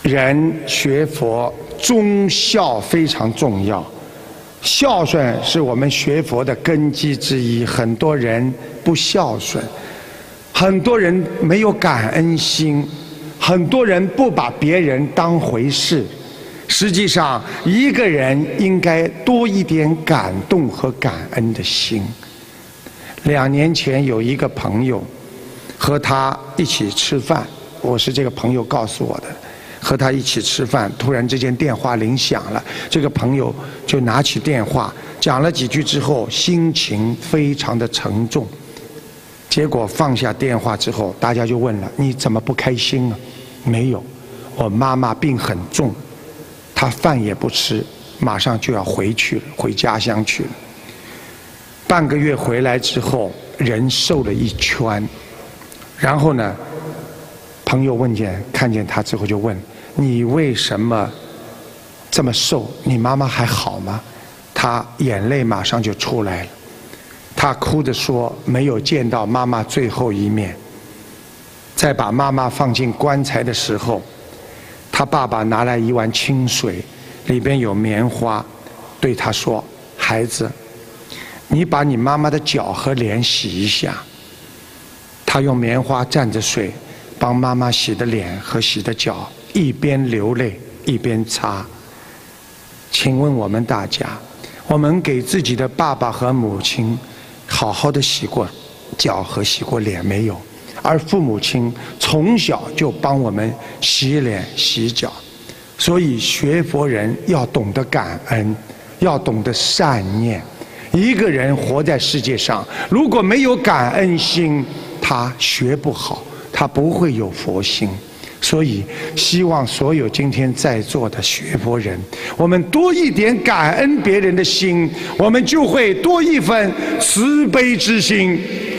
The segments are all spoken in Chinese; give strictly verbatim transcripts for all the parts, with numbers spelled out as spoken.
人学佛忠孝非常重要，孝顺是我们学佛的根基之一。很多人不孝顺，很多人没有感恩心，很多人不把别人当回事。实际上，一个人应该多一点感动和感恩的心。两年前有一个朋友和他一起吃饭，我是这个朋友告诉我的。和他一起吃饭，突然之间电话铃响了，这个朋友就拿起电话讲了几句之后，心情非常的沉重。结果放下电话之后，大家就问了：你怎么不开心啊？没有，我妈妈病很重，她饭也不吃，马上就要回去了，回家乡去了。半个月回来之后，人瘦了一圈。然后呢，朋友问见看见他之后就问：你为什么这么瘦？你妈妈还好吗？他眼泪马上就出来了，他哭着说：没有见到妈妈最后一面。在把妈妈放进棺材的时候，他爸爸拿来一碗清水，里边有棉花，对他说：孩子，你把你妈妈的脚和脸洗一下。他用棉花蘸着水帮妈妈洗的脸和洗的脚，一边流泪一边擦。请问我们大家，我们给自己的爸爸和母亲好好的洗过脚和洗过脸没有？而父母亲从小就帮我们洗脸洗脚。所以学佛人要懂得感恩，要懂得善念。一个人活在世界上，如果没有感恩心，他学不好，他不会有佛心。所以希望所有今天在座的学佛人，我们多一点感恩别人的心，我们就会多一份慈悲之心。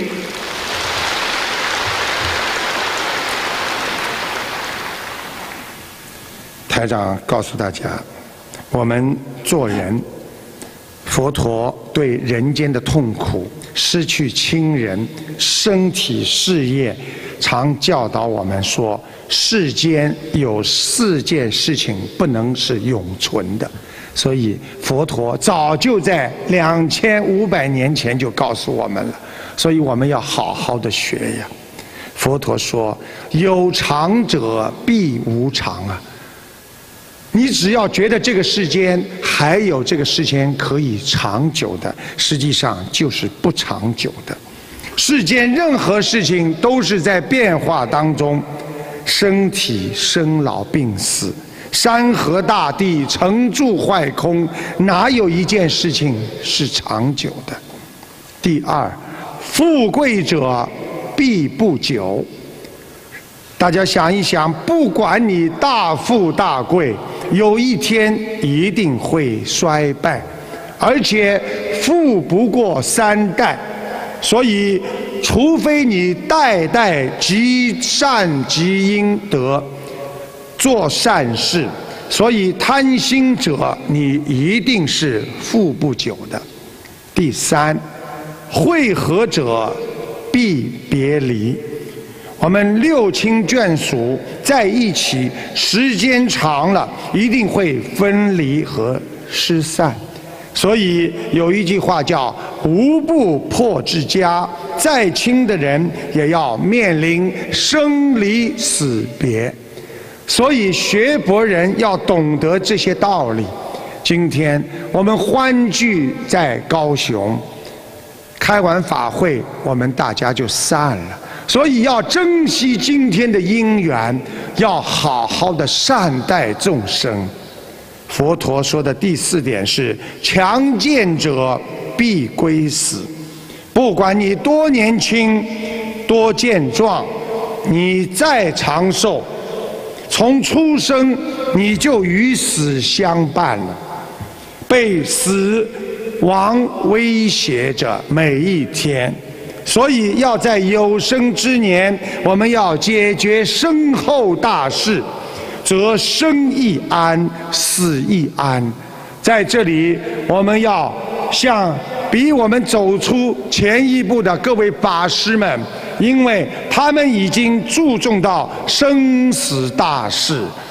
台长告诉大家，我们做人，佛陀对人间的痛苦、失去亲人、身体、事业，常教导我们说，世间有四件事情不能是永存的。所以佛陀早就在两千五百年前就告诉我们了，所以我们要好好的学呀。佛陀说：有常者必无常啊。你只要觉得这个世间还有这个世间可以长久的，实际上就是不长久的。世间任何事情都是在变化当中，身体生老病死，山河大地成住坏空，哪有一件事情是长久的？第二，富贵者必不久。大家想一想，不管你大富大贵，有一天一定会衰败，而且富不过三代。所以除非你代代积善积阴德，做善事，所以贪心者你一定是富不久的。第三，会合者必别离。我们六亲眷属在一起时间长了，一定会分离和失散。所以有一句话叫无不破之家，再亲的人也要面临生离死别。所以学佛人要懂得这些道理。今天我们欢聚在高雄，开完法会我们大家就散了，所以要珍惜今天的因缘，要好好的善待众生。佛陀说的第四点是：强健者必归死。不管你多年轻、多健壮，你再长寿，从出生你就与死相伴了，被死亡威胁着每一天。所以要在有生之年，我们要解决身后大事，则生亦安，死亦安。在这里，我们要向比我们走出前一步的各位法师们，因为他们已经注重到生死大事，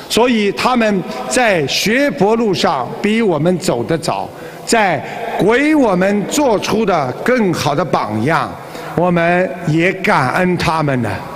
所以他们在学佛路上比我们走得早，在为我们做出的更好的榜样，我们也感恩他们呢。